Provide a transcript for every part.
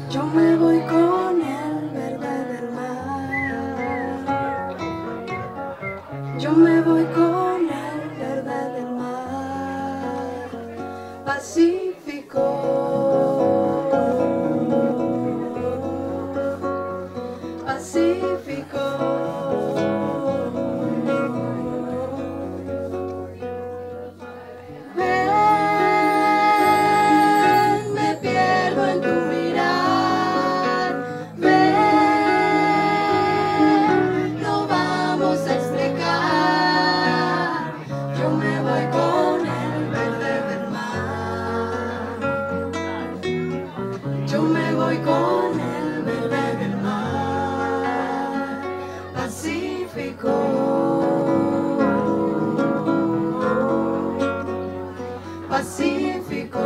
Yo me voy con el verde del mar. Yo me voy con el verde del mar. Pacífico, Pacífico. Yo me voy con el verde del mar, Pacífico, Pacífico.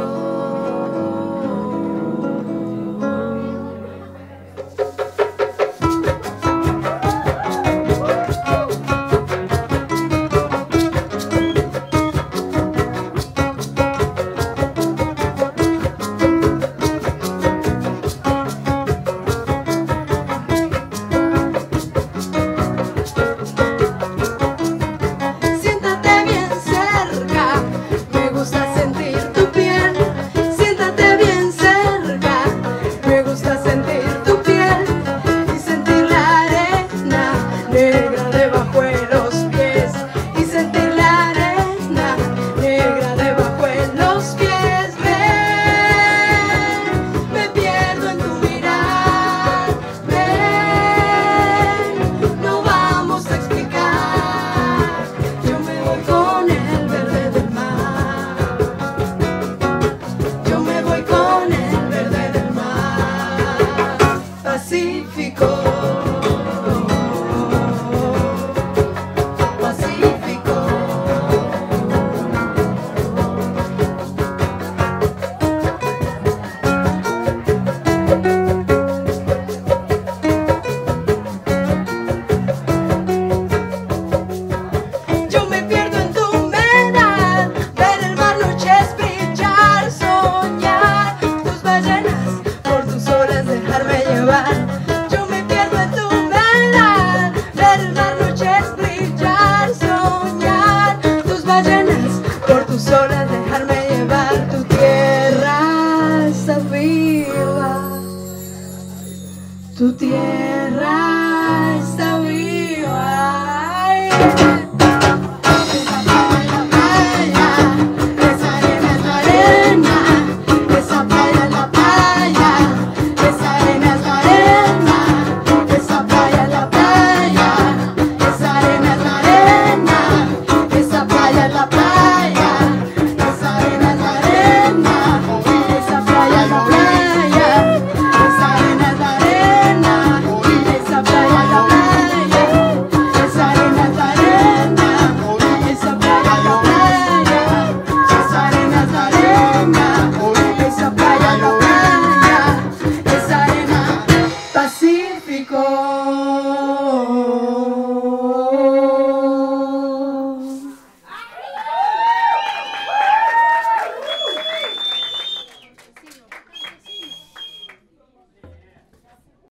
Yo me pierdo en tu humedad, ver el mar, noches brillar, soñar tus ballenas, por tus olas dejarme llevar. Tu tierra está viva, tu tierra